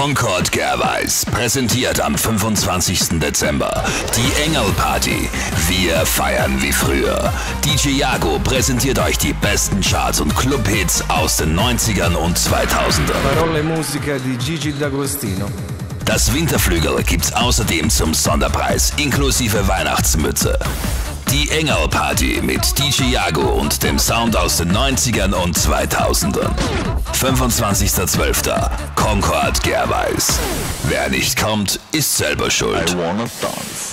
Concord Gervais präsentiert am 25. Dezember die Engel-Party. Wir feiern wie früher. DJ Jago präsentiert euch die besten Charts und Clubhits aus den 90ern und 2000ern. Parole e musica di Gigi D'Agostino. Das Winterflügel gibt's außerdem zum Sonderpreis inklusive Weihnachtsmütze. Die Engel-Party mit DJ Jago und dem Sound aus den 90ern und 2000ern. 25.12. Concord Gervais. Wer nicht kommt, ist selber schuld. I wanna dance.